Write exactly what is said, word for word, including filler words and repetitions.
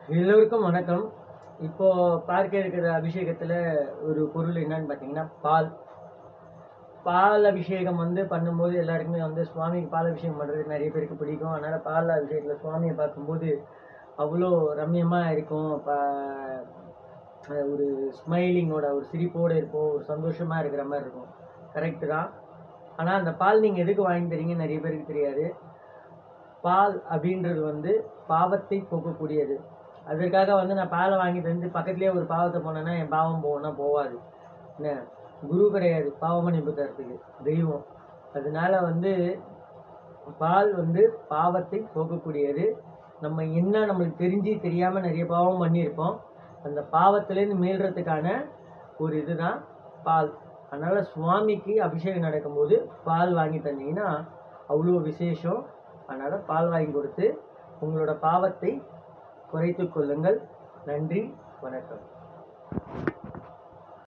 எல்லோருக்கும் வணக்கம். இப்போ பார்க்க இருக்கிற அபிஷேகத்துல ஒரு பொருள் என்னன்னு பார்த்தீங்கன்னா, பால். பால் அபிஷேகம் வந்து பண்ணும்போது எல்லாருக்குமே வந்து சுவாமிக்கு பால் அபிஷேகம் பண்றது நெறைய பேருக்கு பிடிக்கும். அதனால பால் அபிஷேகத்துல சுவாமிய பார்க்கும்போது அவ்வளோ ரம்மியமா இருக்கும். ப அ ஒரு ஸ்மைலிங்கோட ஒரு சிரிப்போட இருக்கும். ஒரு சந்தோஷமா இருக்கிற மாரி இருக்கும். கரெக்ட்டு தான். ஆனா அந்த பால் நீங்க எதுக்கு வாங்கி தர்றீங்கன்னு நெறைய பேருக்கு தெரியாது. பால் அப்படின்றது வந்து பாவத்தை போக்கக்கூடியது. அதற்காக வந்து நான் பாலை வாங்கி தந்து பக்கத்திலேயே ஒரு பாவத்தை போனேன்னா என் பாவம் போகும்னா போகாது. என்ன குரு கிடையாது பாவ மன்னிப்பு தரத்துக்கு, தெய்வம். அதனால வந்து பால் வந்து பாவத்தை போக்கக்கூடியது. நம்ம என்ன நம்மளுக்கு தெரிஞ்சு தெரியாம நிறைய பாவம் பண்ணியிருப்போம். அந்த பாவத்திலேருந்து மீள்றதுக்கான ஒரு இதுதான் பால். அதனால சுவாமிக்கு அபிஷேகம் நடக்கும்போது பால் வாங்கி தந்தீங்கன்னா அவ்வளோ விசேஷம். அதனால பால் வாங்கி கொடுத்து உங்களோட பாவத்தை குறைத்துக் கொள்ளுங்கள். நன்றி, வணக்கம்.